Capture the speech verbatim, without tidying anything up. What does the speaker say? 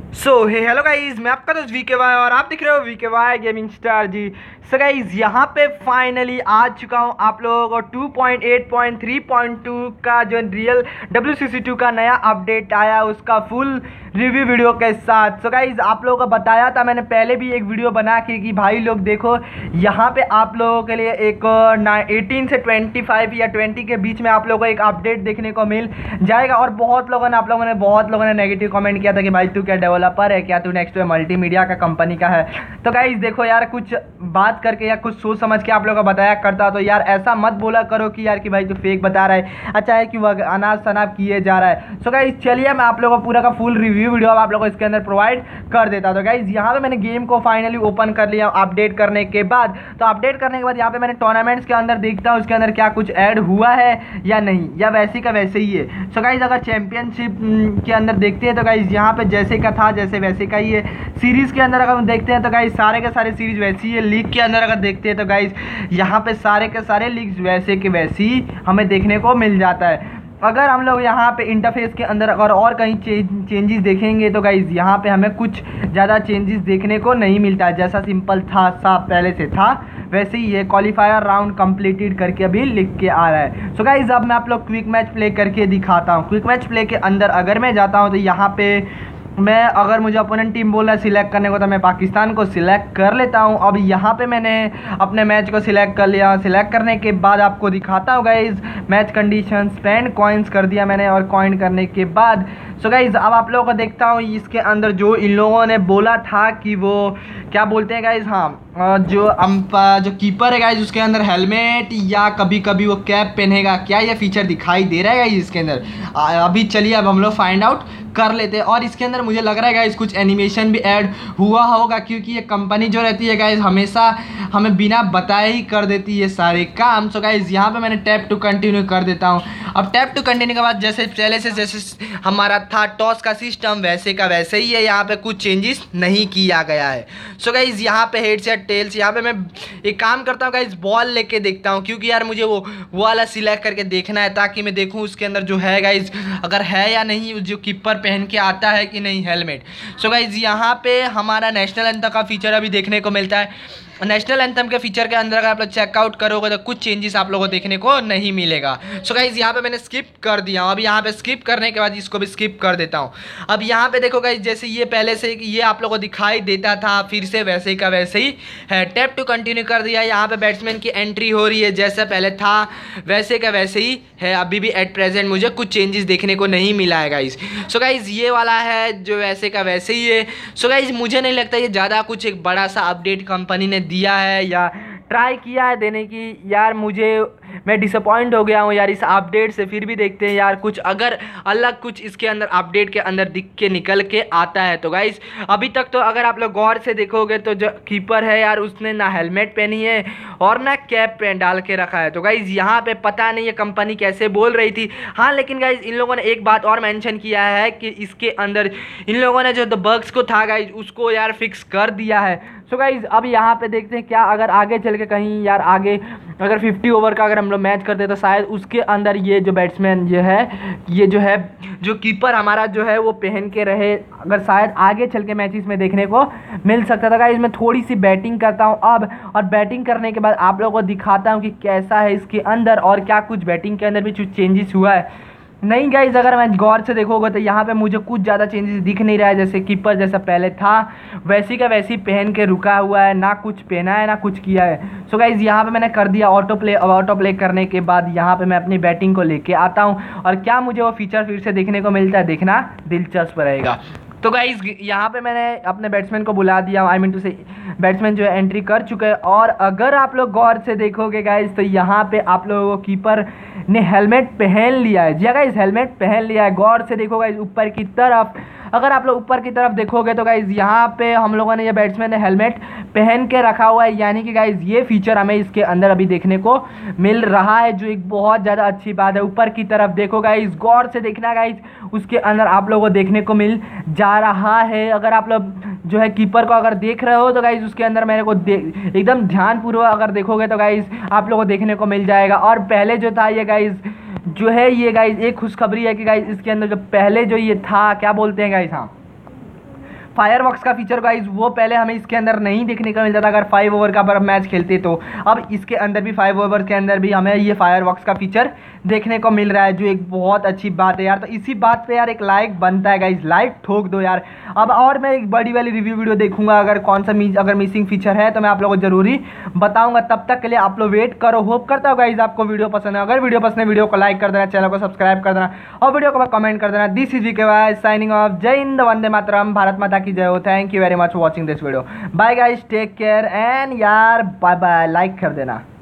सो हे hello guys, मैं आपका दोस्त वी के वाई और आप दिख रहे हो V K Y gaming star ji. So guys यहाँ पे फाइनली आ चुका हूँ आप लोगों को two point eight point three point two का जो real W C C two का नया अपडेट आया उसका फुल रिव्यू वीडियो के साथ। सो गाइज आप लोगों को बताया था मैंने पहले भी एक वीडियो बना के कि भाई लोग देखो यहाँ पे आप लोगों के लिए एक एटीन से ट्वेंटी फाइव या ट्वेंटी के बीच में आप लोगों को एक अपडेट देखने को मिल जाएगा। और बहुत लोगों ने आप लोगों ने बहुत लोगों ने नेगेटिव कमेंट किया था कि भाई तू क्या डेवलपर है क्या, तू नेक्स्ट मल्टीमीडिया का कंपनी का है। तो गाइज देखो यार, कुछ बात करके या कुछ सोच समझ के आप लोगों को बताया करता, तो यार ऐसा मत बोला करो कि यार कि भाई तू फेक बता रहा है, अच्छा है कि वह अनाज शनाब किए जा रहा है। सो गाइज चलिए मैं आप लोगों को पूरा का फुल रिव्यू वीडियो आप लोगों को इसके अंदर प्रोवाइड कर देता। तो गाइज यहाँ पे मैंने गेम को फाइनली ओपन कर लिया अपडेट करने के बाद। तो अपडेट करने के बाद यहाँ पे मैंने टूर्नामेंट्स के अंदर देखता हूँ उसके अंदर क्या कुछ ऐड हुआ है या नहीं, या वैसे का वैसे ही है। सो गाइज अगर चैंपियनशिप के अंदर देखते हैं तो गाइज यहाँ पे जैसे का था जैसे वैसे का ही है। सीरीज के अंदर अगर हम देखते हैं तो गाइज सारे के सारे सीरीज वैसी है। लीग के अंदर अगर देखते हैं तो गाइज यहाँ पे सारे के सारे लीग्स वैसे के वैसी हमें देखने को मिल जाता है। अगर हम लोग यहाँ पे इंटरफेस के अंदर अगर और कहीं चेंजेस देखेंगे तो गाइज यहाँ पे हमें कुछ ज़्यादा चेंजेस देखने को नहीं मिलता है। जैसा सिंपल था सा पहले से था वैसे ही है। क्वालिफायर राउंड कंप्लीटेड करके अभी लिख के आ रहा है। सो गाइज अब मैं आप लोग क्विक मैच प्ले करके दिखाता हूँ। क्विक मैच प्ले के अंदर अगर मैं जाता हूँ तो यहाँ पे मैं अगर मुझे अपोनेंट टीम बोला है सिलेक्ट करने को तो मैं पाकिस्तान को सिलेक्ट कर लेता हूं। अब यहाँ पे मैंने अपने मैच को सिलेक्ट कर लिया। सिलेक्ट करने के बाद आपको दिखाता हूँ guys match condition spend coins कर दिया मैंने। और कॉइन करने के बाद सो गाइज अब आप लोगों को देखता हूँ इसके अंदर जो इन लोगों ने बोला था कि वो क्या बोलते हैं गाइज, हाँ जो अंपा जो कीपर है गाइज उसके अंदर हेलमेट या कभी कभी वो कैप पहनेगा, क्या ये फीचर दिखाई दे रहा है गाइज इसके अंदर। अभी चलिए अब हम लोग फाइंड आउट कर लेते हैं। और इसके अंदर मुझे लग रहा है गाइज कुछ एनिमेशन भी ऐड हुआ होगा क्योंकि ये कंपनी जो रहती है गाइज हमेशा हमें बिना बताए ही कर देती है सारे काम। सो गाइज यहाँ पे मैंने टैप टू कंटिन्यू कर देता हूँ। अब टैप टू कंटिन्यू के बाद जैसे पहले से जैसे हमारा था टॉस का सिस्टम वैसे का वैसे ही है। यहाँ पे कुछ चेंजेस नहीं किया गया है। सो गाइज यहाँ पे हेड से टेल्स यहाँ पे मैं एक काम करता हूँ गाइज बॉल लेके देखता हूँ क्योंकि यार मुझे वो वो वाला सिलेक्ट करके देखना है ताकि मैं देखूँ उसके अंदर जो है गाइज अगर है या नहीं जो कीपर पहन के आता है कि नहीं हेलमेट। सो गाइज यहाँ पे हमारा नेशनल एंथम का फीचर अभी देखने को मिलता है। नेशनल एंथम के फीचर के अंदर अगर आप लोग चेकआउट करोगे तो कुछ चेंजेस आप लोगों को देखने को नहीं मिलेगा। सो गाइज यहाँ पे मैंने स्किप कर दिया हूँ। अब यहाँ पे स्किप करने के बाद इसको भी स्किप कर देता हूँ। अब यहाँ पे देखो गाइज जैसे ये पहले से ये आप लोगों को दिखाई देता था फिर से वैसे का वैसे ही है। टैप टू कंटिन्यू कर दिया। यहाँ पे बैट्समैन की एंट्री हो रही है जैसा पहले था वैसे का वैसे ही है। अभी भी एट प्रेजेंट मुझे कुछ चेंजेस देखने को नहीं मिला है गाइज। सो गाइज ये वाला है जो वैसे का वैसे ही है। सो गाइज मुझे नहीं लगता ये ज़्यादा कुछ एक बड़ा सा अपडेट कंपनी ने दिया है या ट्राई किया है देने की। यार मुझे मैं डिसअपॉइंट हो गया हूँ यार इस अपडेट से। फिर भी देखते हैं यार कुछ अगर अलग कुछ इसके अंदर अपडेट के अंदर दिख के निकल के आता है तो गाइस अभी तक तो अगर आप लोग गौर से देखोगे तो जो कीपर है यार उसने ना हेलमेट पहनी है और ना कैप पहन डाल के रखा है। तो गाइस यहाँ पे पता नहीं ये कंपनी कैसे बोल रही थी। हाँ लेकिन गाइस इन लोगों ने एक बात और मेंशन किया है कि इसके अंदर इन लोगों ने जो द बग्स को था गाइस उसको यार फिक्स कर दिया है। सो so गाइज अब यहाँ पे देखते हैं क्या अगर आगे चल के कहीं यार आगे अगर फिफ्टी ओवर का अगर हम लोग मैच करते हैं तो शायद उसके अंदर ये जो बैट्समैन ये है ये जो है जो कीपर हमारा जो है वो पहन के रहे, अगर शायद आगे चल के मैचेस में देखने को मिल सकता था। गाइज मैं थोड़ी सी बैटिंग करता हूँ अब, और बैटिंग करने के बाद आप लोगों को दिखाता हूँ कि कैसा है इसके अंदर और क्या कुछ बैटिंग के अंदर भी कुछ चेंजेस हुआ है नहीं। गाइज अगर मैं गौर से देखोगे तो यहाँ पे मुझे कुछ ज़्यादा चेंजेस दिख नहीं रहा है। जैसे कीपर जैसा पहले था वैसी का वैसी पहन के रुका हुआ है, ना कुछ पहना है ना कुछ किया है। सो गाइज यहाँ पे मैंने कर दिया ऑटो प्ले। अब ऑटो प्ले करने के बाद यहाँ पे मैं अपनी बैटिंग को लेके आता हूँ और क्या मुझे वो फीचर फिर से देखने को मिलता है देखना दिलचस्प रहेगा। तो गाइज यहाँ पे मैंने अपने बैट्समैन को बुला दिया, आई मीन टू से बैट्समैन जो है एंट्री कर चुके हैं। और अगर आप लोग गौर से देखोगे गाइज तो यहाँ पे आप लोगों को कीपर ने हेलमेट पहन लिया है। जी गाइज हेलमेट पहन लिया है। गौर से देखो गाइज ऊपर की तरफ, अगर आप लोग ऊपर की तरफ देखोगे तो गाइज यहाँ पे हम लोगों ने ये बैट्समैन ने हेलमेट पहन के रखा हुआ है, यानी कि गाइज ये फीचर हमें इसके अंदर अभी देखने को मिल रहा है जो एक बहुत ज़्यादा अच्छी बात है। ऊपर की तरफ देखो गाइज, गौर से देखना गाइज, उसके अंदर आप लोगों को देखने को मिल जा रहा है। अगर आप लोग जो है कीपर को अगर देख रहे हो तो गाइज उसके अंदर मेरे को एकदम ध्यानपूर्वक अगर देखोगे तो गाइज आप लोगों को देखने को मिल जाएगा। और पहले जो था ये गाइज जो है ये गाइज एक खुशखबरी है कि गाइज इसके अंदर जो पहले जो ये था क्या बोलते हैं गाइज, हाँ फायरवर्क्स का फीचर गाइज वो पहले हमें इसके अंदर नहीं देखने को मिलता था अगर फाइव ओवर का पर मैच खेलते तो। अब इसके अंदर भी फाइव ओवर के अंदर भी हमें ये फायरवर्क्स का फीचर देखने को मिल रहा है, जो एक बहुत अच्छी बात है यार। तो इसी बात पे यार एक लाइक बनता है गाइज, लाइक ठोक दो यार। अब और मैं एक बड़ी वाली रिव्यू वीडियो देखूंगा अगर कौन सा मिस अगर मिसिंग फीचर है तो मैं आप लोगों को जरूरी बताऊंगा। तब तक के लिए आप लोग वेट करो। होप करता हूँ गाइज आपको वीडियो पसंद है। अगर वीडियो पसंद है वीडियो को लाइक कर देना, चैनल को सब्सक्राइब कर देना और वीडियो को कमेंट कर देना। This is V K Y signing off. जय हिंद, वंदे मातरम, भारत माता की जय हो। Thank you very much for watching this video. Bye guys, take care and यार बाय बाय। लाइक कर देना।